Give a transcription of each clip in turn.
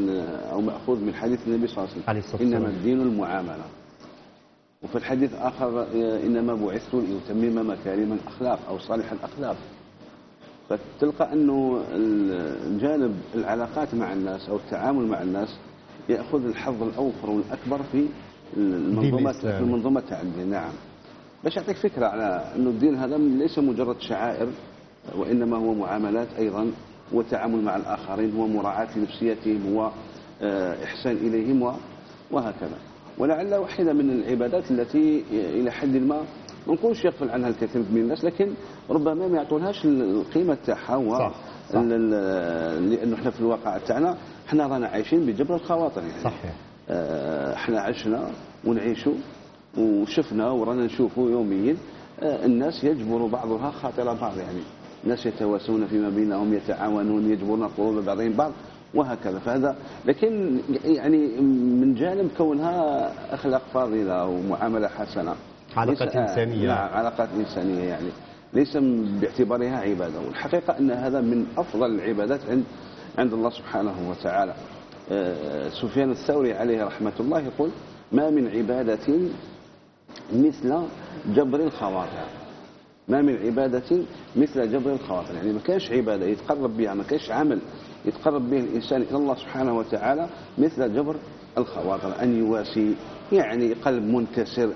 أو مأخوذ من حديث النبي صلى الله عليه وسلم إنما الدين المعاملة. وفي الحديث آخر إنما بعثت لأتمم مكارم الأخلاق أو صالح الأخلاق. فتلقى أنه الجانب العلاقات مع الناس أو التعامل مع الناس يأخذ الحظ الأوفر والأكبر في المنظومة تاع الدين. نعم. باش أعطيك فكرة على أنه الدين هذا ليس مجرد شعائر، وإنما هو معاملات أيضا، والتعامل مع الآخرين، هو مراعاة نفسيتهم، هو إحسان إليهم وهكذا. ولعل واحدة من العبادات التي إلى حد ما نكونش يغفل عنها الكثير من الناس، لكن ربما ما يعطونهاش القيمة تاعها. لأنه احنا في الواقع تاعنا احنا رانا عايشين بجبر الخواطر يعني. صحيح. احنا عشنا ونعيشوا وشفنا ورانا نشوفوا يوميا الناس يجبر بعضها خاطر بعض، يعني الناس يتواسون فيما بينهم، يتعاونون، يجبرون قلوب بعضهم بعض وهكذا. فهذا لكن يعني من جانب كونها أخلاق فاضلة ومعاملة حسنة، علاقات إنسانية. علاقات إنسانية يعني ليس باعتبارها عبادة. والحقيقة أن هذا من أفضل العبادات عند الله سبحانه وتعالى. سفيان الثوري عليه رحمة الله يقول ما من عبادة مثل جبر الخواطر. ما من عبادة مثل جبر الخواطر، يعني ما كانش عبادة يتقرب بها، ما كانش عمل يتقرب به الإنسان إلى الله سبحانه وتعالى مثل جبر الخواطر. أن يواسي يعني قلب منكسر،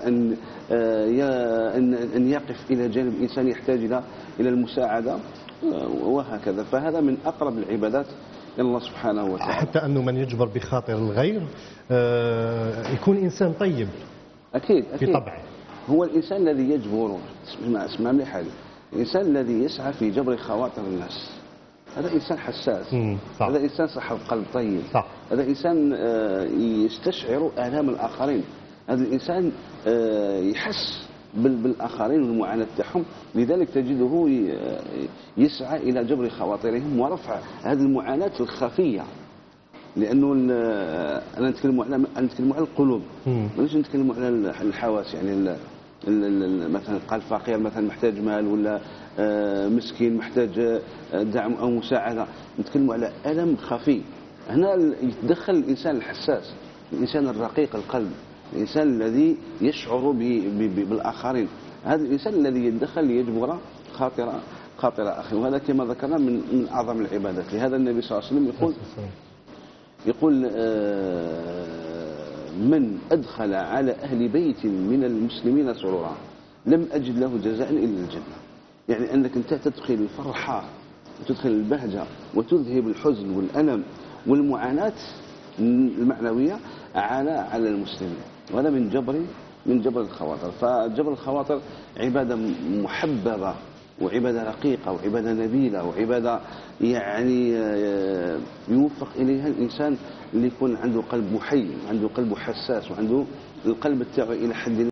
أن يقف إلى جانب إنسان يحتاج إلى المساعدة وهكذا. فهذا من أقرب العبادات إلى الله سبحانه وتعالى. حتى أنه من يجبر بخاطر الغير يكون إنسان طيب. أكيد في طبعه. هو الإنسان الذي يجبر، اسمع لي حاجة، الإنسان الذي يسعى في جبر خواطر الناس هذا إنسان حساس. هذا إنسان صاحب قلب طيب. صح. هذا إنسان يستشعر آلام الآخرين. هذا الإنسان يحس بالآخرين والمعاناة تاعهم، لذلك تجده يسعى إلى جبر خواطرهم ورفع هذه المعاناة الخفية. لأنه أنا نتكلم على القلوب، مانيش نتكلم على الحواس. يعني مثلا قال فقير مثلا محتاج مال، ولا مسكين محتاج دعم أو مساعدة، نتكلم على ألم خفي. هنا يتدخل الإنسان الحساس، الإنسان الرقيق القلب، الإنسان الذي يشعر بالآخرين. هذا الإنسان الذي يتدخل ليجبر خاطر أخيه. وهذا كما ذكرنا من أعظم العبادات. لهذا النبي صلى الله عليه وسلم يقول من أدخل على أهل بيت من المسلمين سرورا لم أجد له جزاء إلا الجنة. يعني أنك أنت تدخل الفرحة وتدخل البهجة وتذهب الحزن والألم والمعاناة المعنوية على المسلمين. وهذا من جبر الخواطر. فجبر الخواطر عبادة محببة وعبادة رقيقة وعبادة نبيلة وعبادة يعني يوفق إليها الإنسان اللي يكون عنده قلب محي، عنده قلب حساس، وعنده القلب تاعه إلى حد